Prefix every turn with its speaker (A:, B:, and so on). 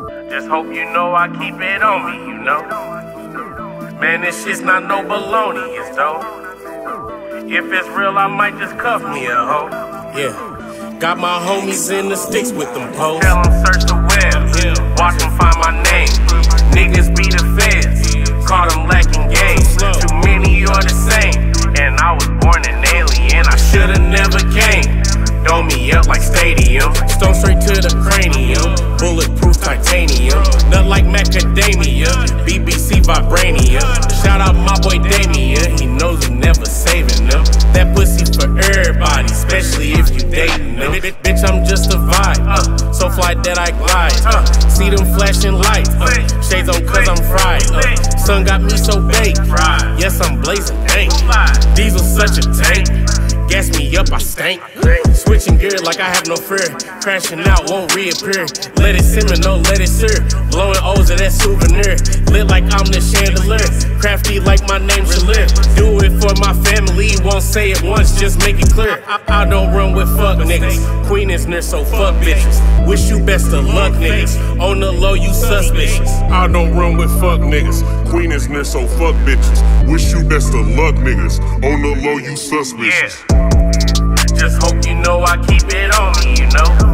A: Just hope you know I keep it on me, you know. Man, this shit's not no baloney, it's dope. If it's real, I might just cuff me a hoe.
B: Yeah, got my homies in the sticks with them posts.
A: Tell them search the web, watch them find my name. Niggas be the feds, call them lacking game. Too many are the same, and I was born an alien. I should've never came. Dome me up like stadium,
B: Stone straight to the cranium, bulletproof titanium, nut like macadamia, BBC vibranium. Shout out my boy Damien, he knows I'm never saving them. That pussy for everybody, especially if you dating them. Bitch, I'm just a vibe, so fly that I glide. See them flashing lights, shades on cause I'm fried. Sun got me so baked, yes I'm blazing dank. Diesel such a tank, gas me up I stank. Switching gear like I have no fear, crashing out won't reappear. Let it simmer, no let it sir. Blowing O's of that souvenir, lit like I'm the chandelier. Crafty like my name Shalir. Do it for my family, won't say it once, just make it clear. I don't run with fuck niggas, queen is near so fuck bitches. Wish you best of luck niggas, on the low you suspicious.
C: I don't run with fuck niggas, queen is near so fuck bitches. Wish you best of luck niggas, on the low you suspicious.
A: Yeah. Just hope you know I keep it on me, you know.